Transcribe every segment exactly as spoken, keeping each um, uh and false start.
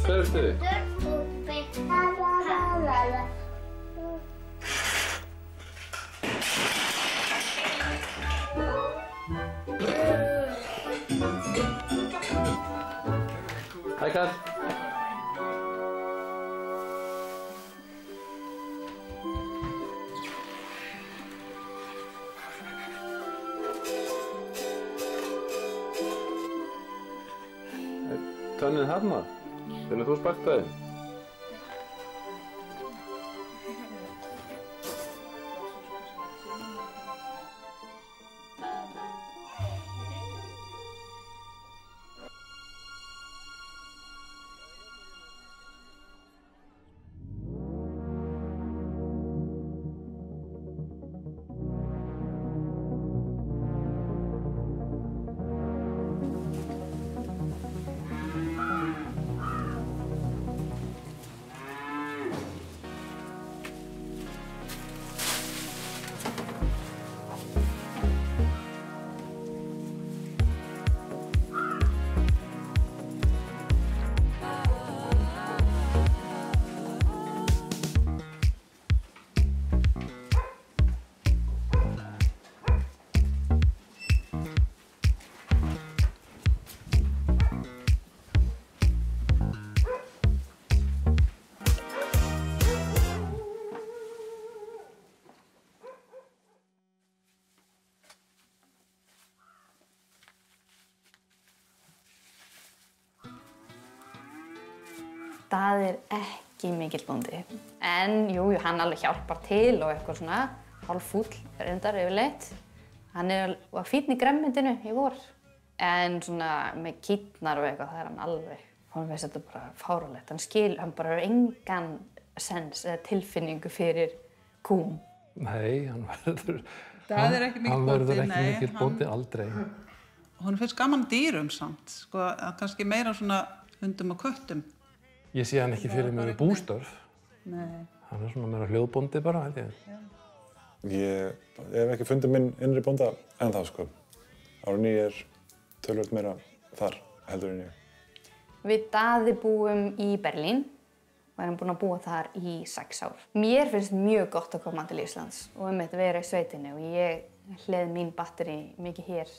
Hver ertu þið? Hæ, Karl. Tönnin hérna. Finnur þú spartaði? Daði er ekki mikill bóndi. En jú, jú, hann alveg hjálpar til og eitthvað svona hálffúll reyndar yfirleitt. Hann er, var fínn í gremmindinu í vor. En svona með kýrnar og eitthvað, það er hann alveg. Hann veist þetta bara fáránlegt. Hann skil, hann bara hefur engan sens eða tilfinningu fyrir kúm. Nei, hann verður... Daði er ekki mikill Hann bóndi, verður ekki nei, mikill bóndi, aldrei. Honum finnst gaman dýrum samt, sko, kannski meira svona hundum og köttum. Ég sé hann ekki fyrir mér í bústörf. Nei. Hann er svona meira hljóðbóndi bara, held ég. Já. Ég hef ekki fundið minn innri bónda en þá, sko. Árni er tölvöld meira þar heldur en ég. Við Daði búum í Berlín og erum búin að búa þar í sex ár. Mér finnst mjög gott að koma til Íslands og um þetta vera í sveitinni og ég hleð mín batteri mikið hér.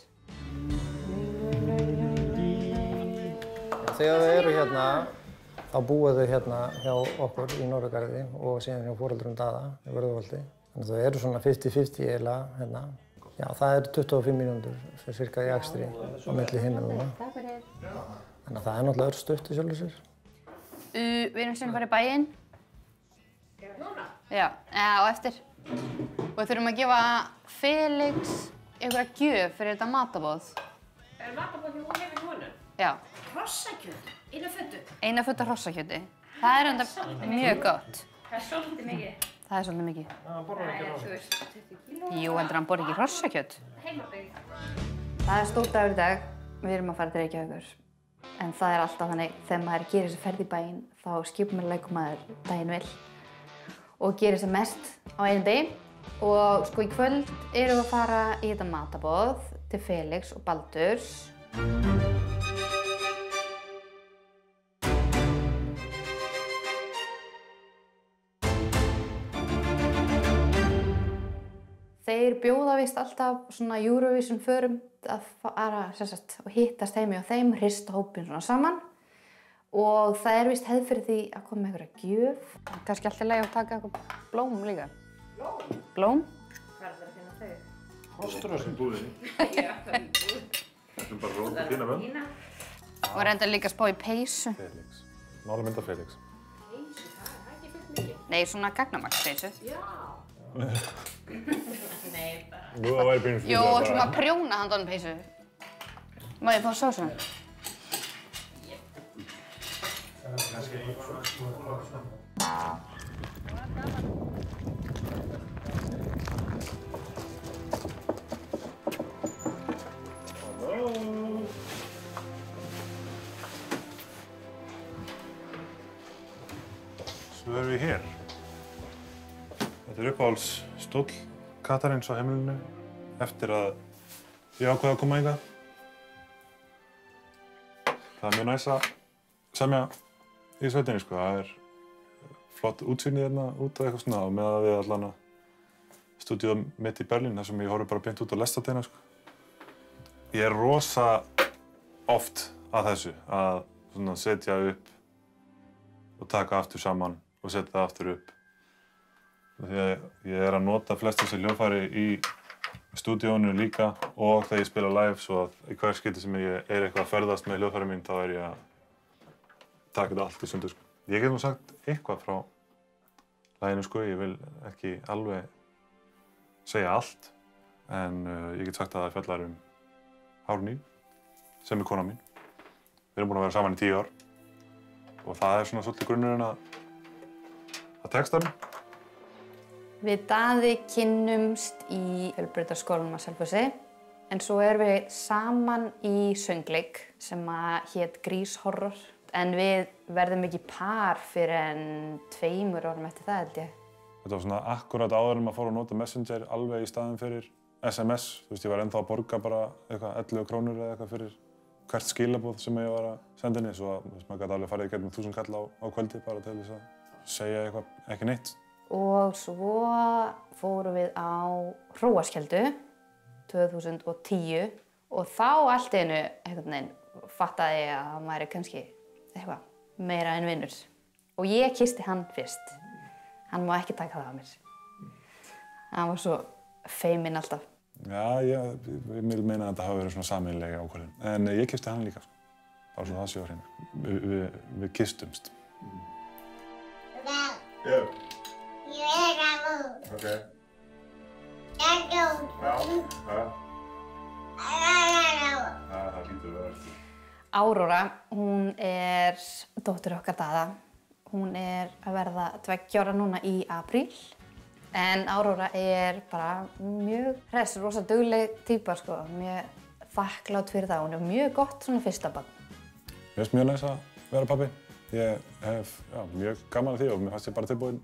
Þegar þau eru hérna, þá búa þau hérna hjá okkur í Norðurgarði og síðan hjá foreldrum Daða í Vörðuholti. Þannig að þau eru svona fimmtíu fimmtíu eiginlega hérna. Já, það eru tuttugu og fimm mínútur fyrir cirka í akstri á milli heimilana. Þannig að það er náttúrulega örstutt í sjálfu sér. Uh, við erum sem að fara í bæinn. Núna? Já, á eftir. Og við þurfum að gefa Felix einhverja gjöf fyrir þetta matarboð. Er matarboð því hún hefur honum? Já. Hrossakjöt, eina fötu. Eina fötu hrossakjöti. Það er enda mjög gott. Það er svolítið mikið. Það er svolítið mikið. hann borðar ekki Nei, þú veist, tuttugu kíló. Jú, heldur hann borði ekki hrossakjöt. Heimabygg. Það er stór dagur í dag. Við erum að fara til Reykjavíkur. En það er alltaf þannig, þegar maður gerir þessi ferð í bæinn, þá skipuleggur maður daginn vel og gerir sem mest á einum degi. Og sko í kvöld erum við að fara í þetta matarboð til Felix og Baldurs. Þeir bjóða vist alltaf svona Eurovision förum að fara sem sagt, og hittast heimi á þeim, hrista hópinn svona saman. Og það er vist hefð fyrir því að koma með einhverja gjöf. Kannski alltaf leið að taka eitthvað blóm líka. Blóm? Blóm? Hvað er það að finna þau? Hóstrós í búðinni. Já, það er í búð. Það er bara rót og fína völd. Og reyndar líka að spá í peysu. Felix. Mála mynda Felix. Peysu, það er ekki fullt mikið. Nei, svona gagnamagspeysu. Já. Nei, bara. Nú það væri byrjum Jó, og svona prjóna handan peysu. Má ég fá sósuna? Svo erum við hér. Þetta er uppáhalds stóll Katarins á heimilinu eftir að ég ákveða að koma hingað. Það er mjög næs að semja í sveitinni, sko. Það er flott útsýni hérna út og eitthvað svona og með að við allan að stúdíóð mitt í Berlín þar sem ég horfi bara beint út á lestarteina, sko. Ég er rosa oft að þessu, að svona setja upp og taka aftur saman og setja það aftur upp. Því að ég er að nota flest þessi hljóðfæri í stúdíónu líka og þegar ég spila live svo að í hver skipti sem ég er eitthvað að ferðast með hljóðfæri mín þá er ég að taka þetta allt í sundur, sko. Ég get nú sagt eitthvað frá laginu, sko. Ég vil ekki alveg segja allt en uh, ég get sagt að það fjallar um Árný sem er kona mín. Við erum búin að vera saman í tíu ár og það er svona svolítið grunnurinn að, að textanum. Við Daði kynnumst í Fjölbrautaskólanum á Selfossi en svo erum við saman í söngleik sem að hét Gríshorror en við verðum ekki par fyrir en tveimur árum eftir það, held ég. Þetta var svona akkurat áður en maður fór að nota Messenger alveg í staðinn fyrir S M S. Þú veist, ég var ennþá að borga bara eitthvað ellefu krónur eða eitthvað fyrir hvert skilaboð sem ég var að senda henni, svo að maður gæti alveg farið í gegnum þúsund kall á, á kvöldi bara til þess að segja eitthvað ekki neitt. Og svo fórum við á Hróarskeldu tvö þúsund og tíu og þá allt í einu einhvern veginn fattaði ég að hann væri kannski eitthvað meira en vinnur. Og ég kyssti hann fyrst. Hann má ekki taka það af mér. Hann var svo feiminn alltaf. Já, ég, ég vil meina að þetta hafi verið svona sameiginlega ákvörðun. En ég kyssti hann líka, sko. Bara svo það sé á hreinu. Vi, við, við kystumst. Já. Ok. Já. Já. Það hlýtur að vera eftir. Áróra, hún er dóttir okkar Daða. Hún er að verða tveggja ára núna í apríl. En Áróra er bara mjög hress, rosa dugleg týpa, sko. Mjög þakklát fyrir það. Hún er mjög gott svona fyrsta barn. Mér finnst mjög næs að vera pabbi. Ég hef já, mjög gaman af því og mér fannst ég bara tilbúinn.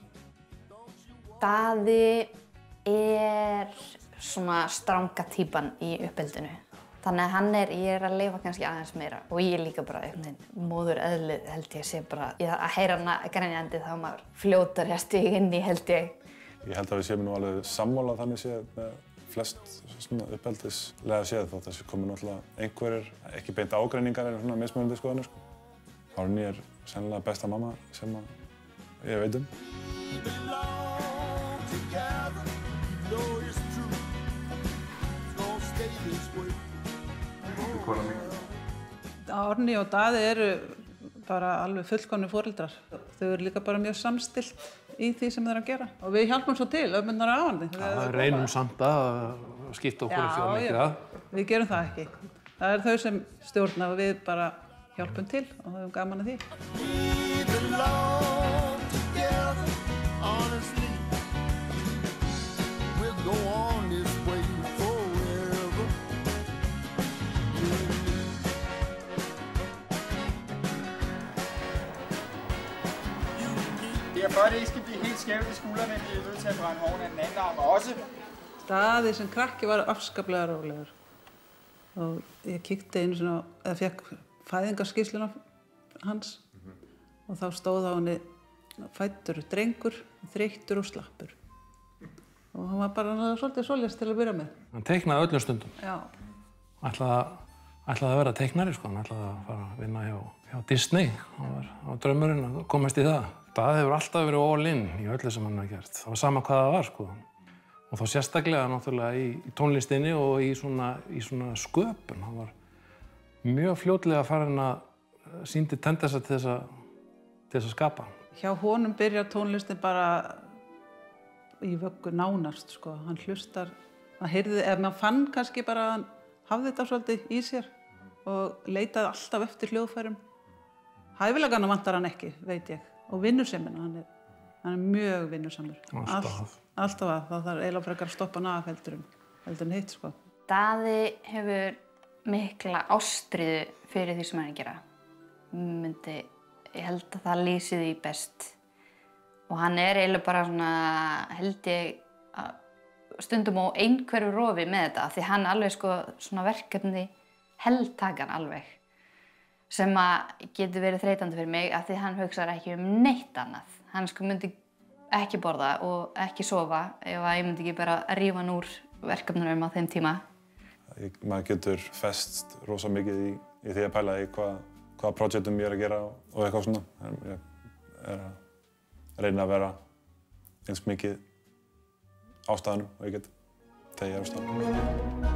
Daði er svona stranga týpan í uppeldinu. Þannig að hann er, ég er að lifa kannski aðeins meira og ég er líka bara einhvern veginn móður eðlið held ég sé bara, ég að heyra hana grenjandi þá maður fljótar að stíga inn í held ég. Ég held að við séum nú alveg sammála þannig séð með flest svona uppeldislega séð þótt þessi komi náttúrulega einhverjir, ekki beint ágreiningar en svona mismunandi skoðanir, sko. Árný er sennilega besta mamma sem að ég veit um. Árný og Daði eru bara alveg fullkomnir foreldrar. Þau eru líka bara mjög samstillt í því sem þau eru að gera. Og við hjálpum svo til, öfmundar og afandi. Það reynum samt að skipta okkur ekki á mikið að. Við gerum það ekki. Það er þau sem stjórna og við bara hjálpum til og þau erum gaman að því. Det er for, at det ikke skal blive helt skævt i skuldrene, vi er nødt til at dreje hoven af den anden arm også. Daði sem krakki var afskaplega rólegur. Og ég kíkti einu svona, eða fekk fæðingarskýrsluna hans. Og þá stóð á henni fæddur drengur, þreyttur og slappur. Og hann var bara svolítið svoleiðis til að byrja með. Hann teiknaði öllum stundum. Já. Ætlaði, ætlaði að vera teiknari, sko. Hann ætlaði að fara að vinna hjá, hjá Disney. Það var, var draumurinn að komast í það. Daði hefur alltaf verið all in í öllu sem hann hefði gert. Það var sama hvað það var, sko. Og þá sérstaklega náttúrulega í, í tónlistinni og í svona, í svona sköpun. Hann var mjög fljótlega farin að sýndi tendensar til þess að, til þess að skapa. Hjá honum byrjar tónlistin bara í vöggu nánast, sko. Hann hlustar, hann heyrði, ef maður fann kannski bara að hann hafði þetta svolítið í sér og leitaði alltaf eftir hljóðfærum. Hæfileikana vantar hann ekki, veit ég. Og vinnusemina, hann er, hann er mjög vinnusamur. Alltaf. All, alltaf að, það þarf eiginlega frekar að stoppa hann af heldur en, heldur en hitt, sko. Daði hefur mikla ástríðu fyrir því sem hann er að gera. Myndi, ég held að það lýsi því best. Og hann er eiginlega bara svona, held ég, stundum á einhverju rofi með þetta, því hann alveg sko svona verkefni heldtakan alveg. sem að getur verið þreytandi fyrir mig af því hann hugsar ekki um neitt annað. Hann sko myndi ekki borða og ekki sofa ef að ég myndi ekki bara rífa hann úr verkefnunum á þeim tíma. Ég, maður getur fest rosa mikið í, í því að pæla í hvað, hvaða projektum ég er að gera og eitthvað svona. Ég er að reyna að vera eins mikið á staðnum og ég get þegar ég er á staðnum.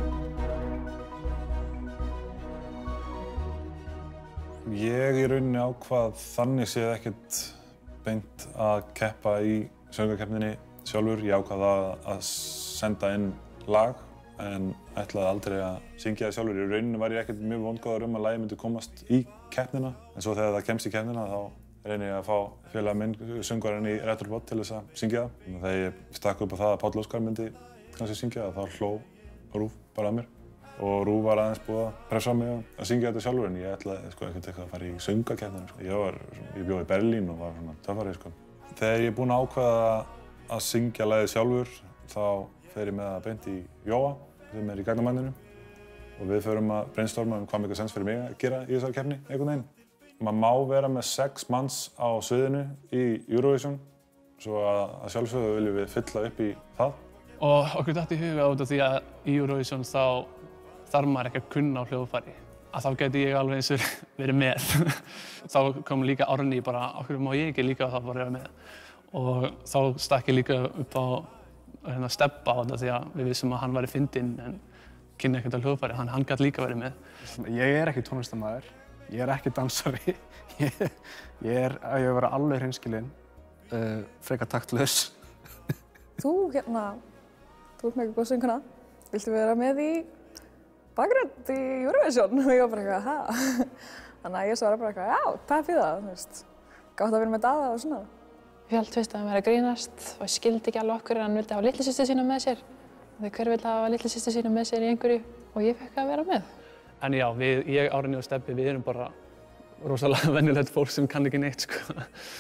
Ég í rauninni ákvað þannig séð ekkert beint að keppa í söngvakeppninni sjálfur. Ég ákvað að, að senda inn lag en ætlaði aldrei að syngja það sjálfur. Í rauninni var ég ekkert mjög vongóður um að lagið myndi komast í keppnina. En svo þegar það kemst í keppnina þá reyni ég að fá félaga minn, söngvarinn í Retropod til þess að syngja það. Og þegar ég stakk upp á það að Páll Óskar myndi kannski syngja það, þá hló Rúf bara að mér. Og Rúf var aðeins búið að pressa á mig að syngja þetta sjálfur en ég ætlaði sko ekkert eitthvað að fara í söngakeppnina. Sko. Ég var, ég bjó í Berlín og var svona töffari sko. Þegar ég er búinn að ákveða að syngja lagið sjálfur þá fer ég með það beint í Jóa sem er í Gagnamagninu og við förum að brainstorma um hvað mikið sens fyrir mig að gera í þessari keppni einhvern veginn. Maður má vera með sex manns á sviðinu í Eurovision svo að, að sjálfsögðu viljum við fylla upp í það. Og okkur datt í huga út af því að í Eurovision þá þarf maður ekki að kunna á hljóðfæri. Að þá gæti ég alveg eins og verið með. Þá kom líka Árný bara, okkur má ég ekki líka þá bara vera með. Og þá stakk ég líka upp á hérna, steppa á þetta því að við vissum að hann væri fyndinn en kynni ekkert á hljóðfæri. Hann, hann gæti líka verið með. Ég er ekki tónlistarmaður. Ég er ekki dansari. Ég, ég er að ég vera alveg hreinskilinn, uh, frekar taktlaus. Þú hérna, þú ert með eitthvað góð sönguna. Viltu vera með í bakgrönd í Eurovision? Og ég var bara eitthvað, ha? Þannig að ég svara bara eitthvað, já, pepp í það, þú veist. Gátt að vera með Daða og svona. Ég held fyrst að hann væri að grínast og ég skildi ekki alveg okkur en hann vildi hafa litlisystur sína með sér. Þegar hver vill hafa litlisystur sína með sér í einhverju og ég fekk að vera með. En já, við, ég, Árný og Stebbi, við erum bara rosalega venjulegt fólk sem kann ekki neitt, sko.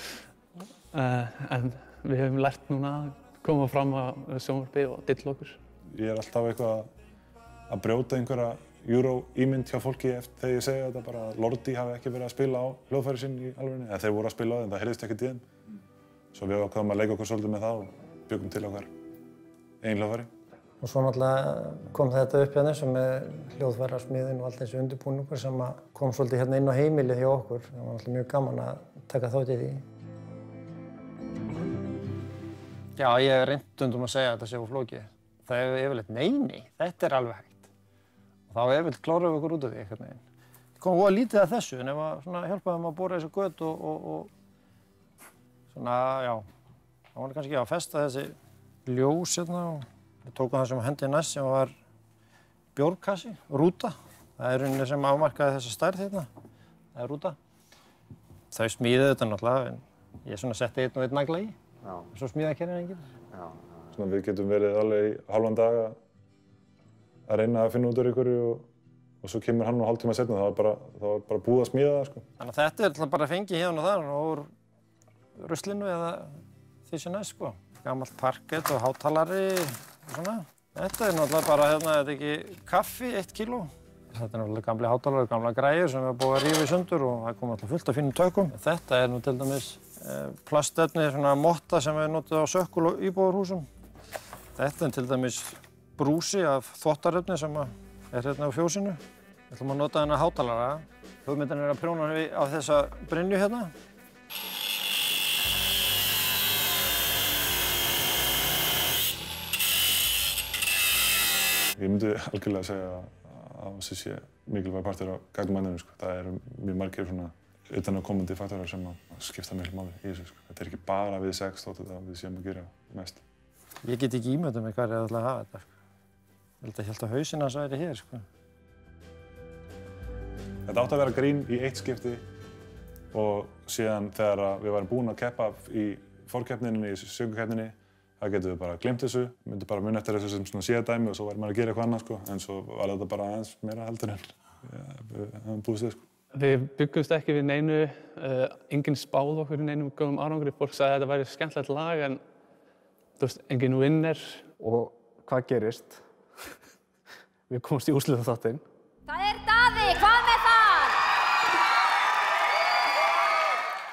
Uh, en við höfum lært núna að koma fram á sjónvarpi og dilla okkur. Ég er alltaf eitthvað að brjóta einhverja Euro-ímynd hjá fólki eftir þegar ég segja þetta bara að Lordi hafi ekki verið að spila á hljóðfæri sín í alvörunni. Eða þeir voru að spila á þeim, það heyrðist ekkert í þeim. Svo við ákváðum að leika okkur svolítið með það og bjuggum til okkar eigin hljóðfæri. Og svo náttúrulega kom þetta upp hérna sem með hljóðfærasmiðin og allt þessi undirbúningur sem kom svolítið hérna inn á heimilið hjá okkur. Það var náttúrulega mjög gaman að taka þátt í því. Já, ég hef reynt stundum að segja að þetta sé of flókið. Það er yfirleitt, nei, nei, þetta er alveg hægt. Og þá yfirleitt klárum við okkur út af því einhvern veginn. Það kom voða lítið af þessu en ef að hjálpaði þeim að bora þessu göt og, og, og svona, já, það var kannski að festa þessi ljós hérna og við tókum það sem hendi næst sem var bjórkassi, rúta. Það er rauninni sem afmarkaði þessa stærð hérna, það er rúta. Þau smíðuðu þetta náttúrulega en ég svona setti einn og einn nagla í. Já. Og svo smíðaði kerrin enginn. Já. Svona við getum verið alveg í hálfan dag að, að reyna að finna út úr einhverju og, og svo kemur hann og hálftíma seinna. Það var bara, það var bara búið að smíða það, sko. Þannig að þetta er alltaf bara að fengi hérna og þar og úr ruslinu eða því sem næst, sko. Gamalt parkett og hátalari og svona. Þetta er náttúrulega bara, hérna, þetta er ekki kaffi, eitt kíló. Þetta er náttúrulega gamli hátalari og gamla græjur sem við búið að rífa í sundur og það kom alltaf fullt af fínum tökum. Þetta er nú til dæmis plastefni, svona motta sem við notum á sökkul og íbúðarhúsum. Þetta er til dæmis brúsi af þvottarefni sem er hérna á fjósinu. Við ætlum að nota þennan hátalara. Hugmyndin er að prjóna á þessa brynju hérna. Ég myndi algjörlega segja að þessi sé mikilvæg partur af Gagnamagninu, sko. Það eru mjög margir svona utanaðkomandi faktorar sem að skipta miklu máli í þessu, sko. Þetta er ekki bara við sex þótt að við séum að gera mest. Ég get ekki ímyndað mig hvað er að hafa þetta, sko. Ég held að held að hausinn hans væri hér, sko. Þetta átti að vera grín í eitt skipti og síðan þegar við varum búin að keppa í forkeppninni, í söngvakeppninni, það getum við bara gleymt þessu, myndum bara muna eftir þessu sem svona séðdæmi og svo væri maður að gera eitthvað annað, sko. En svo var þetta bara aðeins meira heldur en við hefum búist við, sko. Við byggumst ekki við neinu, uh, enginn spáð okkur í neinum góðum árangri. Fólk sagði að þetta væri skemmtilegt lag en þú veist, enginn vinner. Og hvað gerist? Við komumst í úrslitaþáttinn. Það er Daði, hvað með það?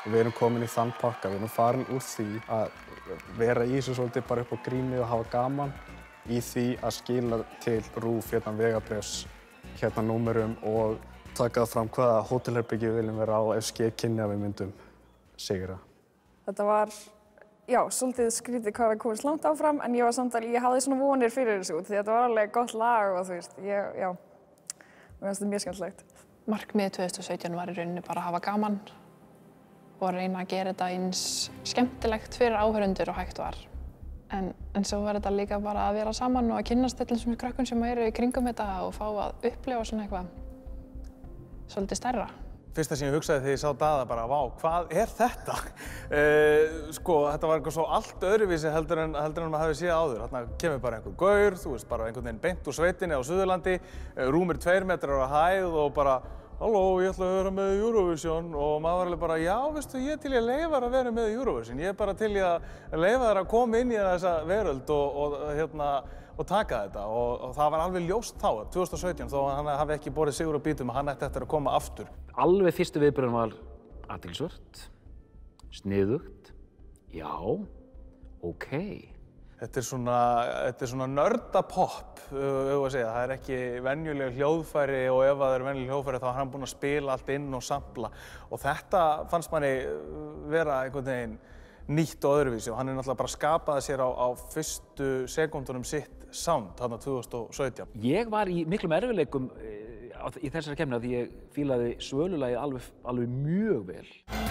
Við erum komin í þann pakka, við erum farin úr því að vera í þessu svolítið bara upp á grínið og hafa gaman í því að skila til RÚV hérna vegabréfs, hérna númerum og taka fram hvaða hótelherbergi við viljum vera á ef skeið kynni að við myndum sigra. Þetta var, já, svolítið skrítið hvað við komumst langt áfram en ég var samt að, ég hafði svona vonir fyrir þessu því þetta var alveg gott lag og þú veist, ég, já, mér finnst þetta mjög skemmtilegt. Markmiðið tvö þúsund og sautján var í rauninni bara að hafa gaman og að reyna að gera þetta eins skemmtilegt fyrir áhorfendur og hægt var. En, en svo var þetta líka bara að vera saman og að kynnast öllum þessum krökkum sem eru í kringum þetta og fá að upplifa svona eitthvað svolítið stærra. Fyrsta sem ég hugsaði þegar ég sá Daða bara, vá, hvað er þetta? Uh, sko, þetta var eitthvað svo allt öðruvísi heldur en, heldur en maður hafi séð áður. Þarna kemur bara einhver gaur, þú veist, bara einhvern veginn beint úr sveitinni á Suðurlandi, uh, rúmir tveir metrar á hæð og bara halló, ég ætla að vera með í Eurovision og maður var alveg bara, já, veistu, ég er til í að leyfa þér að vera með í Eurovision. Ég er bara til í að leyfa þér að koma inn í þessa veröld og, og, hérna, og taka þetta. Og, og það var alveg ljóst þá, tvö þúsund og sautján, þó að hann hafi ekki borið sigur á bítum að hann ætti eftir að koma aftur. Alveg fyrstu viðbrögðin var athyglisvert, sniðugt, já, ókei. Þetta er svona, þetta er svona nördapopp, auðvitað að segja. Það er ekki venjuleg hljóðfæri og ef það er venjuleg hljóðfæri þá er hann búinn að spila allt inn og sampla. Og þetta fannst manni vera einhvern veginn nýtt og öðruvísi og hann er náttúrulega bara skapaði sér á, á fyrstu sekúndunum sitt sound þarna tvö þúsund og sautján. Ég var í miklum erfiðleikum í þessari keppni af því ég fílaði svölulagið alveg, alveg mjög vel.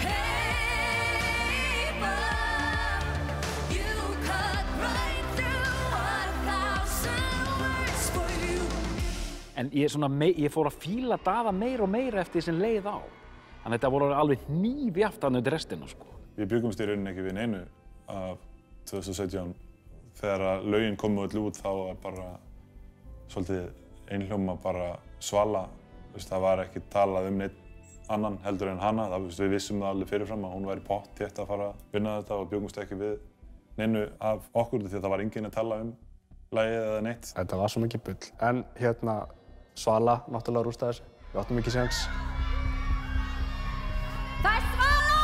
En ég, svona, ég fór að fíla Daða meira og meira eftir því sem leið á. Þannig að þetta voru alveg hnífjafnt þarna undir restina, sko. Við byggumst í rauninni ekki við neinu af tvö þúsund og sautján. Þegar lögin komu öll út þá var bara svolítið einhljóma bara Svala. Það var ekki talað um neitt annan heldur en hana. Það, við vissum það alveg fyrirfram að hún væri pottþétt að fara að vinna þetta og byggumst ekki við neinu af okkur því að það var enginn að tala um lagið eða neitt. Þetta var svo mikið bull. En hérna Svala náttúrulega rústaði þessu. Við áttum ekki séns. Það er Svala!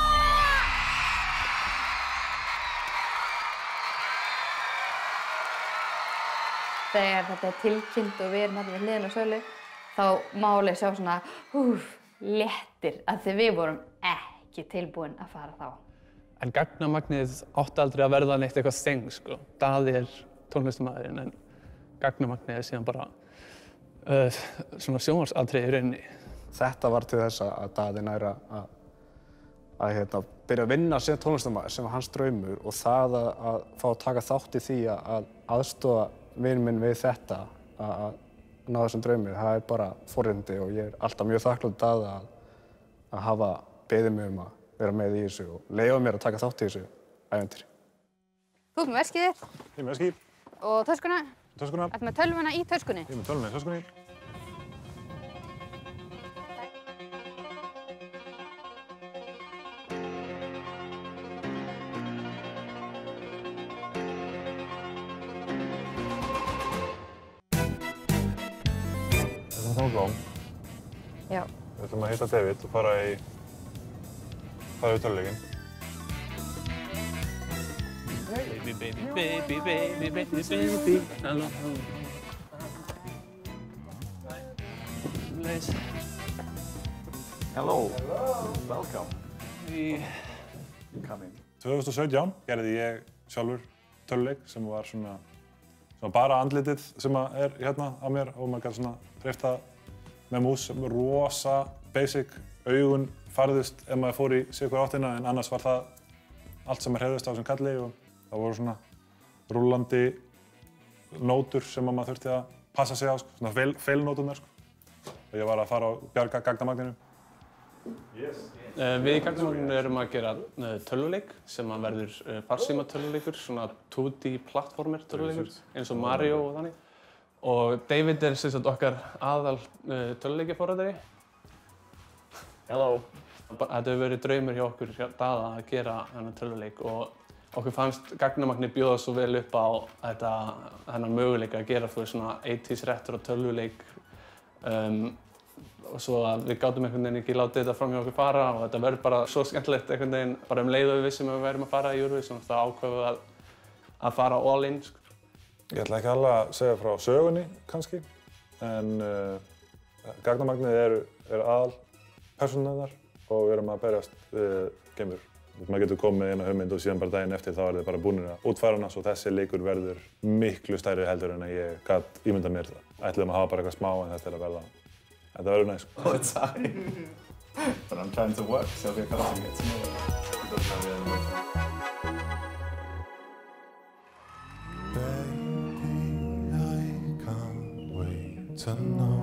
Þegar þetta er tilkynnt og við erum hérna við hliðina á Sölu, þá má alveg sjá svona, húf, léttir að því við vorum ekki tilbúin að fara þá. En Gagnamagnið átti aldrei að verða neitt eitthvað þeng, sko. Daði er tónlistarmaðurinn en Gagnamagnið er síðan bara Uh, svona sjónvarpsatriði í rauninni. Þetta var til þess að Daði næra að, að hérna, byrja að vinna sem tónlistarmaður sem var hans draumur og það að, að fá að taka þátt í því að aðstoða vin minn við þetta að, að ná þessum draumir. Það er bara forréttindi og ég er alltaf mjög þakklátur Daða að, að hafa beðið mig um að vera með í þessu og leyfa mér að taka þátt í þessu ævintýri. Þú ert með veskið þitt. Ég er með veskið. Og töskuna. Töskuna. Ertu með tölvuna í töskunni? Ég er með tölvuna í töskunni. Þetta er þá blóm. Já. Við ætlum að hitta David og fara í fara í töluleikinn. Baby, baby, baby, baby, baby, baby, hello, hello. Nice. Hello. Welcome. Í... Come in. tvö þúsund og sautján gerði ég sjálfur töluleik sem var svona, svona bara andlitið sem er hérna á mér og maður gæti svona hreyft það með mús sem er rosa basic. Augun færðust ef maður fór í sikur áttina en annars var það allt sem er hreyfðist á þessum kalli og það voru svona rúllandi nótur sem maður þurfti að passa sig á, sko, svona feil, feilnóturnar. Sko. Og ég var að fara á Bjarga Gagnamagninu. Yes. Uh, við í Gagnamagninu erum að gera uh, tölvuleik sem að verður uh, farsíma tölvuleikur, svona two D plattformer tölvuleikur, eins og Mario og þannig. Og David er sem sagt okkar aðal uh, tölvuleikjaforritari. Hello. Þetta hefur verið draumur hjá okkur hjá Daða að gera þennan tölvuleik og okkur fannst Gagnamagnið bjóða svo vel upp á þetta, þennan möguleika að gera þú veist svona eighties retro tölvuleik um, og svo að við gátum einhvern veginn ekki látið þetta fram hjá okkur fara og þetta verður bara svo skemmtilegt einhvern veginn bara um leið og við vissum að við værum að fara í Eurovision þá ákváðum við að, að fara all in sko. Ég ætla ekki alveg að segja frá sögunni kannski en uh, Gagnamagnið er, er aðal persónurnar og við erum að berjast við geimur. Maður getur komið með eina hugmynd og síðan bara daginn eftir þá er þið bara búinir að útfæra hana svo þessi leikur verður miklu stærri heldur en að ég gat ímyndað mér það. Ætluðum að hafa bara eitthvað smá en þetta er að verða. Þetta verður næst. All the time. But I'm trying to work, so we're going to get to know it. It doesn't have any work. Baby, I can't wait to know.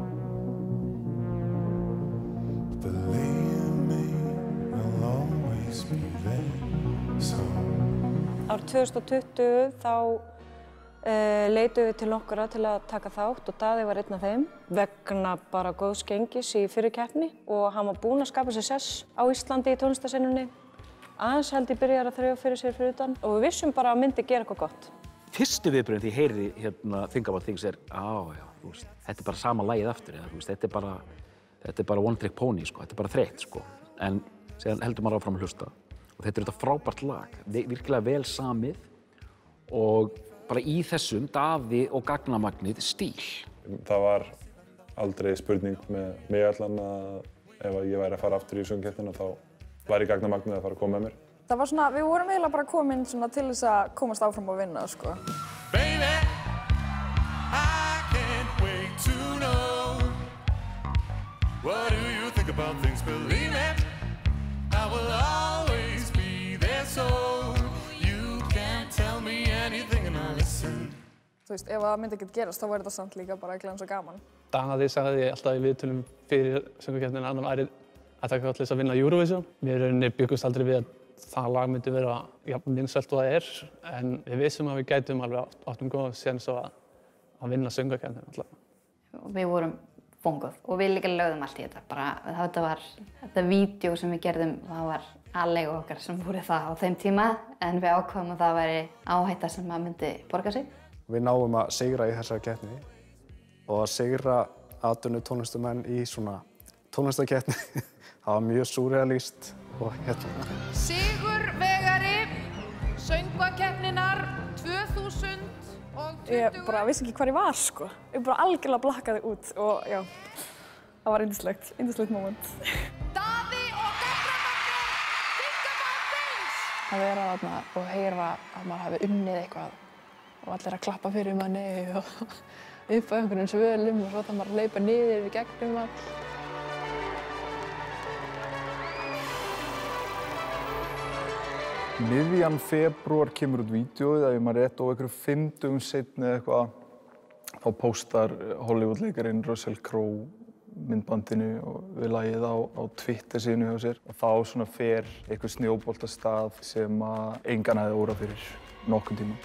Believe me, I'll always be there. So. Árið tvö þúsund og tuttugu þá uh, leituðum við til nokkura til að taka þátt og Daði var einn af þeim vegna bara góðs gengis í fyrri keppni og hann var búinn að skapa sér sess á Íslandi í tónlistarsenunni. Aðeins held ég byrjar að þrauga fyrir sér fyrir utan og við vissum bara að myndi gera eitthvað gott. Fyrstu viðbrögðin því ég heyrði hérna Think About Things er, á já, þú veist, þetta er bara sama lagið aftur, eða, þú veist, þetta er bara, þetta er bara one trick pony, sko, þetta er bara þreytt, sko. En síðan heldur maður áfram að hlusta og þetta er þetta frábært lag, virkilega vel samið og bara í þessum Daði og Gagnamagnið stíl. Það var aldrei spurning með mig allan að ef ég væri að fara aftur í söngkeppnina þá væri Gagnamagnið að fara að koma með mér. Það var svona, við vorum eiginlega bara komin svona til þess að komast áfram og vinna, sko. Baby, I can't wait to know. What do you think about things? Believe it, I will always be there so you can't tell me anything and I'll listen. Þú veist, ef það myndi ekkert gerast, þá væri þetta samt líka bara glens og gaman. Daði sagði alltaf í viðtölum fyrir söngvakeppnina að hann væri að taka þátt til þess að vinna Eurovision. Við í rauninni bjuggumst aldrei við að það lag myndi vera jafn vinsælt og það er, en við vissum að við gætum alveg áttum góða séns að, að vinna söngvakeppnina alltaf. Við vorum bonguð og við líka lögðum allt í þetta. Bara, þetta var, þetta vídeo sem við gerðum, það var aðleigu okkar sem voru það á þeim tíma, en við ákváðum að það væri áhætta sem að myndi borga sig. Við náum að sigra í þessari keppni og að sigra atvinnu tónlistamenn í svona tónlistarkeppni. Það var mjög súrrealískt og hérna. Sigurvegari söngvakeppninnar tvö þúsund og tuttugu. Ég bara vissi ekki hvar ég var, sko. Ég bara algjörlega blakkaði út og já, það var yndislegt, yndislegt moment. Daði og Gagnamagnið, Think About Things! Að vera þarna og heyra að maður hafi unnið eitthvað og allir að klappa fyrir manni og upp á einhvern svölum og svo þarf maður að hlaupa niður í gegnum all. Miðjan febrúar kemur út vídeóið, ef maður rétt og einhverjum fimm dögum seinni eða eitthvað, þá póstar Hollywood-leikarinn Russell Crowe myndbandinu og við lagið á, á Twitter sínu hjá sér. Og þá svona fer einhver snjóbolt af stað sem að engan hefði órað fyrir nokkurn tíma.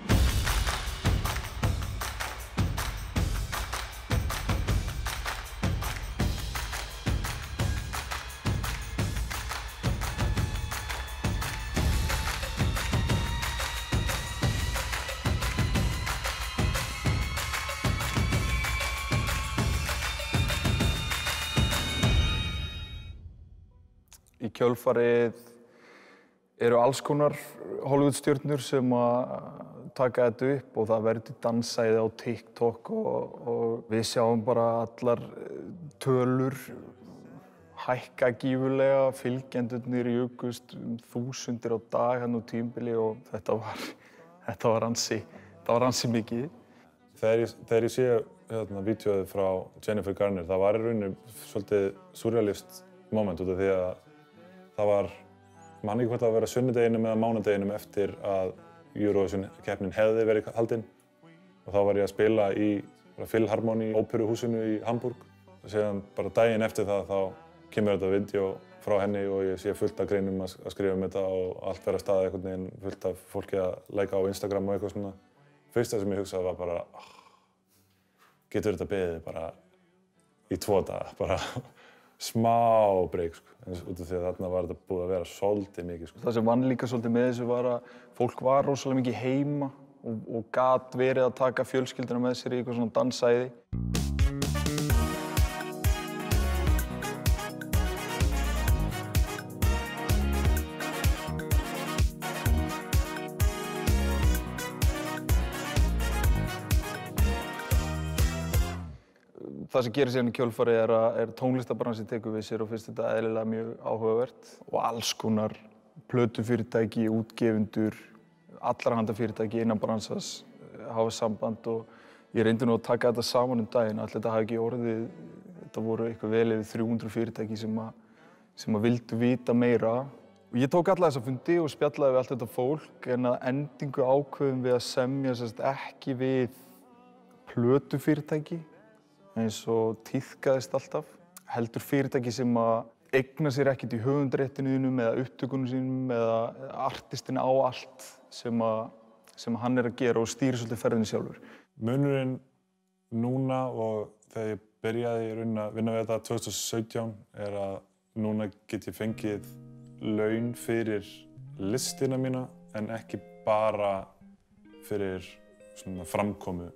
Í kjölfarið eru alls konar Hollywood-stjörnur sem að taka þetta upp og það verður dansæði á TikTok og, og við sjáum bara allar tölur hækka gífurlega, fylgjendurnir jukust um þúsundir á dag hérna á tímabili og þetta var, þetta var ansi, þetta var ansi mikið. Þegar ég, þegar ég sé hérna, vídeóið frá Jennifer Garner, það var í rauninni svolítið surrealist moment út af því að það var, man ekki hvort það var að vera sunnudeginum eða mánudeginum eftir að Eurovision-keppnin hefði verið haldin og þá var ég að spila í Philharmonie óperuhúsinu í Hamburg og síðan bara daginn eftir það þá kemur þetta vídeó frá henni og ég sé fullt af greinum að, að skrifa um þetta og allt verið að staða einhvern veginn, fullt af fólki að læka á Instagram og eitthvað svona. Fyrsta sem ég hugsaði var bara, oh, getur þetta beðið bara í tvo daga, bara smá breyk, sko. Út af því að þarna var þetta búið að vera svolítið mikið, sko. Það sem vann líka svolítið með þessu var að fólk var rosalega mikið heima og, og gat verið að taka fjölskylduna með sér í eitthvað svona dansæði. Það sem gerir síðan í kjölfarið er að er tónlistarbransin tekur við sér og finnst þetta eðlilega mjög áhugavert og alls konar plötufyrirtæki, útgefundur, allra handa fyrirtæki innan bransans hafa samband og ég reyndi nú að taka þetta saman um daginn. Allir þetta hafi ekki orðið, þetta voru eitthvað vel yfir þrjú hundruð fyrirtæki sem að, sem að vildu vita meira. Og ég tók alla þessa fundi og spjallaði við allt þetta fólk en að endingu ákveðum við að semja sérst, ekki við plötufyrirtæki eins og tíðkaðist alltaf, heldur fyrirtæki sem að eigna sér ekkert í höfundarréttinum eða upptökunum sínum eða artistin á allt sem, að, sem hann er að gera og stýrir svolítið ferðinni sjálfur. Munurinn núna og þegar ég byrjaði í rauninni að vinna við þetta tvö þúsund og sautján er að núna get ég fengið laun fyrir listina mína en ekki bara fyrir svona framkomu.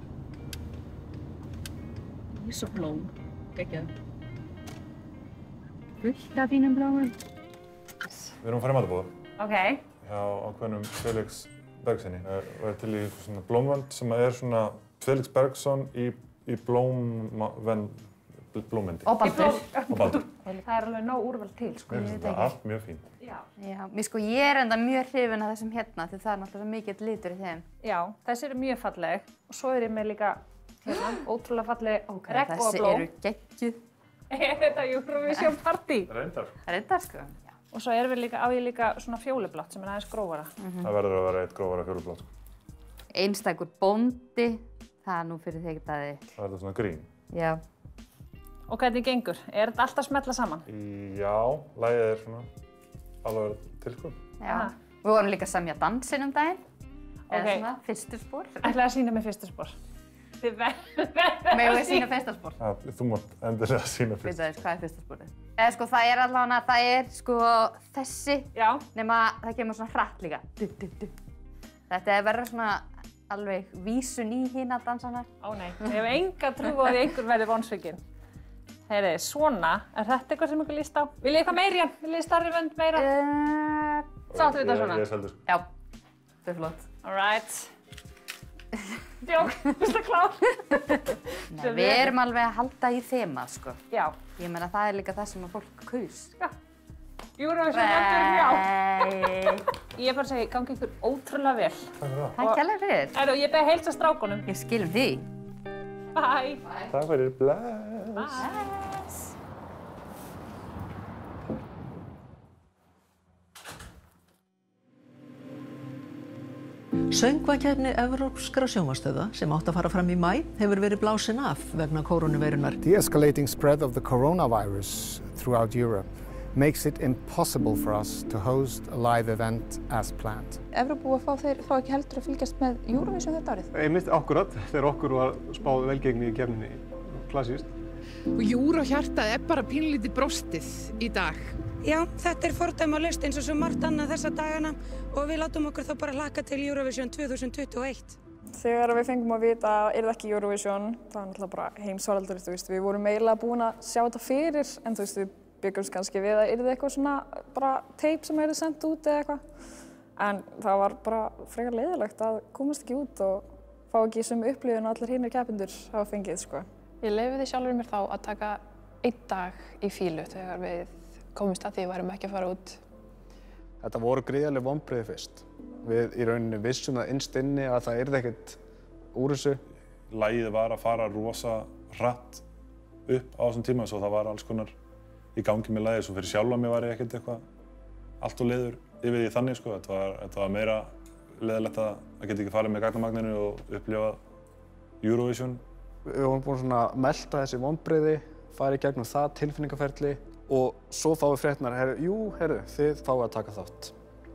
Ís og blóm, geggjað. Fullt af fínum blómum. Við erum að fara í matabóða. Ok. Hjá ákveðnum Felix Bergssoni. Og er til í svona blómvönd sem er svona Felix Bergsson í, í blómvend, blómvendi. Og baldur. Og baldur. Það er alveg nóg úrval til, sko. Mér finnst þetta allt mjög fínt. Já. Já, mér sko, ég er enda mjög hrifin af þessum hérna því það er náttúrulega svo mikill litur í þeim. Já, þessi eru mjög falleg og svo er ég með líka hérna, ótrúlega falleg okay, regnbogablóm. Þessi eru geggjuð. Er þetta Eurovision party? Reyndar. Reyndar, sko. Já. Og svo erum við líka, á ég líka svona fjólublátt sem er aðeins grófara. Mm-hmm. Það verður að vera eitt grófara fjólublátt. Einstakur bóndi, það er nú fyrir þig Daði. Það er þetta svona grín. Já. Og hvernig gengur? Er þetta alltaf smetla saman? Já, lagið er svona alveg til, sko. Já. Við vorum líka að semja dansinn um daginn. Eða Ok. svona fyrstur spor. Ætlaði að sýna mig fyrstur spor. Þið verður Megum við sýna fyrstur spor? Ja, þú mátt endilega sýna fyrst. Veit aðeins, hvað er fyrstur sporið? Eða sko, það er allavega, það er sko þessi. Já. Nema það kemur svona hratt líka. Du, du, du. Þetta er verið svona alveg vísun í hina dansana. Ó nei, ég hef enga trú á því einhver verði vonsvikinn. Heyri, svona, er þetta eitthvað sem ykkur líst á? Vil ég eitthvað meiri hann? Vil ég starri vönd meira? Uh, Sáttu við þetta svona? Ég er seldur. Já, þetta er flott. Alright. Djók, finnst það klár? Nei, við erum alveg að halda í þemað, sko. Já. Ég meina, það er líka það sem að fólk kaus. Já. Eurovision eftir já. Ég er bara að segja, gangi ykkur ótrúlega vel. Takk fyrir það. Takk kærlega fyrir. Æru, ég beði að heilsa strákunum. Ég skilum því. Bye. Takk fyrir, bless. Bless. Söngvakeppni evrópskra sjónvarpsstöðva sem átti að fara fram í maí hefur verið blásin af vegna kórónuveirunnar. The escalating spread of the coronavirus throughout Europe makes it impossible for us to host a live event as planned. Evrópubúar fá þeir fá ekki heldur að fylgjast með Eurovision þetta árið? Einmitt akkurat, þegar okkur var spáð velgengni í keppninni, klassískt. Og Eurohjartað er bara pínlítið brostið í dag. Já, þetta er fordæmalaust eins og svo margt annað þessa dagana og við látum okkur þá bara hlakka til Eurovision tvö þúsund tuttugu og eitt. Þegar við fengum að vita að yrði ekki Eurovision, það var náttúrulega bara heimsfaraldur, þú veist, við vorum eiginlega búin að sjá þetta fyrir, en þú veist, við byggumst kannski við að yrði eitthvað svona bara teip sem yrði sendt út eða eitthvað. En það var bara frekar leiðilegt að komast ekki út og fá ekki sem upplifun að allir hinir keppendur hafa fengið, sko. Ég leyfi því sjálfur mér þá að taka einn dag í fílu þegar við komumst að því við værum ekki að fara út. Þetta voru gríðarleg vonbrigði fyrst. Við í rauninni vissum það innst inni að það yrði ekkert úr þessu. Lagið var að fara rosa hratt upp á þessum tíma svo það var alls konar í gangi með lagið. Svo fyrir sjálfa mig var ég ekkert eitthvað allt og leiður yfir því þannig sko. Þetta var, þetta var meira leiðilegt að að geta ekki farið með gagnamagninu og upplifað Eurovision. Við vorum búin svona að melta þessi vonbrigði, farið í gegnum það tilfinningaferli og svo fáum við fréttirnar, herru, jú, herru, þið fáið að taka þátt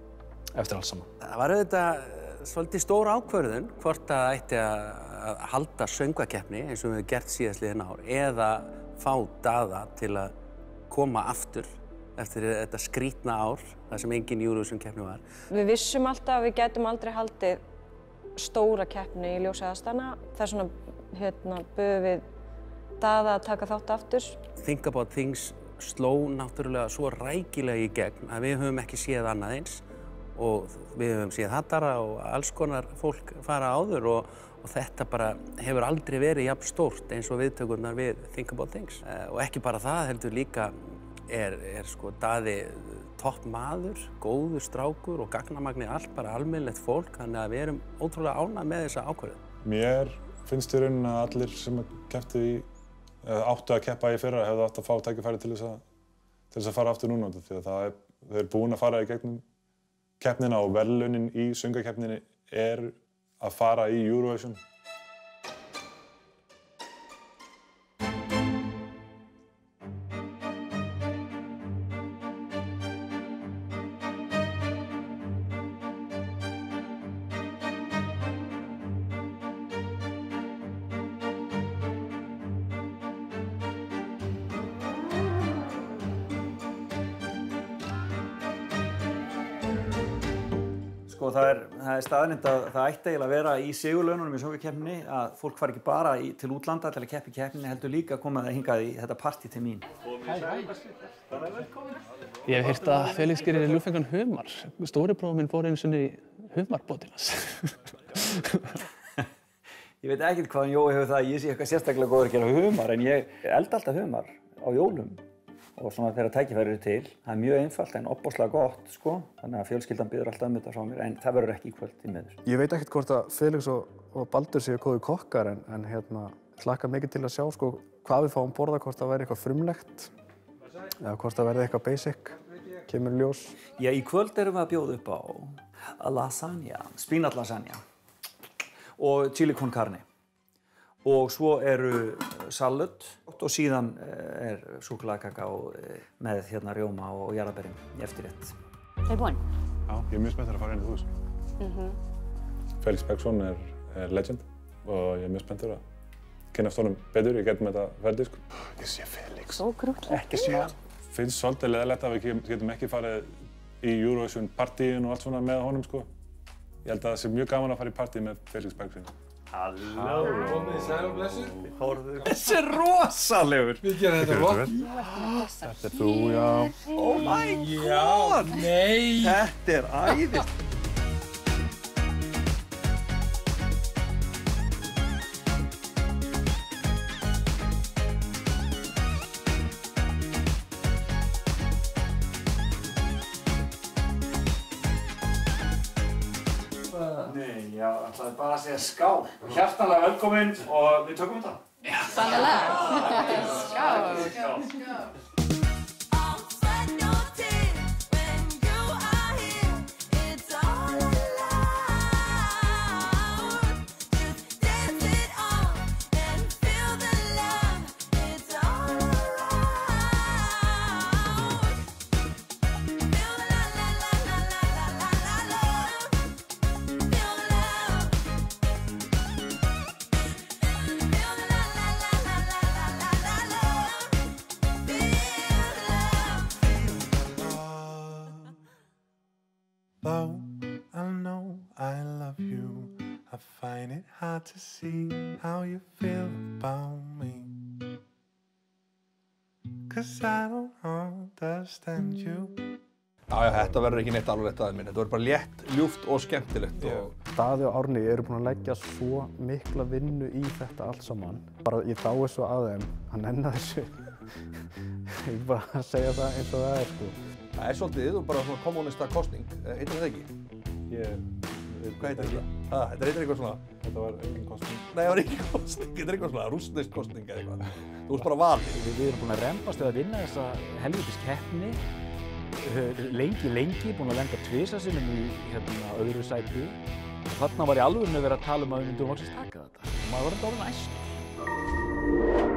eftir alls saman. Það var auðvitað svolítið stór ákvörðun hvort að ætti að halda söngvakeppni eins og við hefum gert síðastliðin ár eða fá Daða til að koma aftur eftir þetta skrítna ár þar sem engin Eurovision keppni var. Við vissum alltaf að við gætum aldrei haldið stóra keppni í ljósi aðstæðna. Þess vegna hérna, böðum við Daða að taka þátt aftur. Think About Things sló náttúrulega svo rækilega í gegn að við höfum ekki séð annað eins og við höfum séð hattara og alls konar fólk fara áður og, Og þetta bara hefur aldrei verið jafn stórt eins og viðtökurnar við Think About Things. Og ekki bara það, heldur líka er, er sko Daði topp maður, góður strákur og gagnamagnið allt, bara almennilegt fólk, þannig að við erum ótrúlega ánægð með þessa ákvörðun. Mér finnst í rauninni að allir sem kepptu í, eða áttu að keppa í fyrra hefðu átt að fá tækifæri til þess að, til þess að fara aftur núna, því að það er, þau eru búin að fara í gegnum keppnina og verðlaunin í söngvakeppninni er að fara í Eurovision. Sko það er, það er staðnind að það ætti eiginlega að vera í sigurlaununum í söngvakeppninni að fólk fari ekki bara í, til útlanda til að keppa í keppninni, heldur líka að koma það hingað í þetta partí til mín. Ég hef heyrt að Felix gerir ljúffengan humar. Stóri bróðir minn fór einu sinni í humarbótinn hans. Ég veit ekkert hvaðan Jói hefur það að ég sé eitthvað sérstaklega góður að gera humar, en ég elda alltaf humar á jólum. Og svona þegar tækifæri eru til. Það er mjög einfalt en opbáslega gott, sko. Þannig að fjölskyldan biður alltaf um þetta frá mér, en það verður ekki í kvöld í miður. Ég veit ekkert hvort að Felix og, og Baldur séu góðir kokkar, en, en hérna, hlakka mikið til að sjá, sko, hvað við fáum borða, hvort það væri eitthvað frumlegt, eða hvort það verði eitthvað basic, kemur ljós. Já, í kvöld erum við að bjóða upp á lasagna, spínatlasagna og chili con carne. Og svo eru salut og síðan er súkkulaðikaka með hérna rjóma og jarðarberjum í eftirrétt. Tilbúin? Já, ég er mjög spenntur að fara inn í hús. Mm-hmm. Felix Bergsson er, er legend og ég er mjög spenntur að kynnast honum betur. Ég get með þetta ferdi, sko. Ég sé Felix. Svo krútlegt. Ekki smá. Finnst svolítið leðilegt að við getum ekki farið í Eurovision partíin og allt svona með honum, sko. Ég held að það sé mjög gaman að fara í partí með Felix Bergsson. Halló! Komið sæl og blessuð. Hórðu. Þessi er rosalegur! Við gerum þetta gott. Þetta er þú, já. Oh my god! Já, nei! Þetta er æðist! Nei, já, það er bara að segja skál. Hjartanlega velkomin og við tökum þetta. Já, sannlega. Skál. Skál. Though I know I love you, I find it hard to see how you feel about me. Cause I don't understand you. Já, já, þetta verður ekki neitt alveg rétt aðeins minn. Þetta verður bara létt, ljúft og skemmtilegt. Og... Daði og Árni eru búin að leggja svo mikla vinnu í þetta allt saman. Bara ég dái svo að þeim, hann nennar þessu. Ég er bara að segja það eins og það er, sko. Það er svolítið og bara svona kommunista kosning. Heitir það ekki? Ég... Hvað heitir þetta? Ah, þetta heitir eitthvað svona... Þetta var engin kosning. Nei, það var engin kosning. Þetta er eitthvað svona rússnesk kosning eða eitthvað. Þú ert bara valið. Við erum búin að rembast við að vinna þessa helvítis keppni. Lengi, lengi, búin að lenda tvisa sinnum í hérna öðru sæti. Þarna var í alvörinu að vera að tala um að við myndum loksins taka þetta. Og maður var enda orðinn æstur.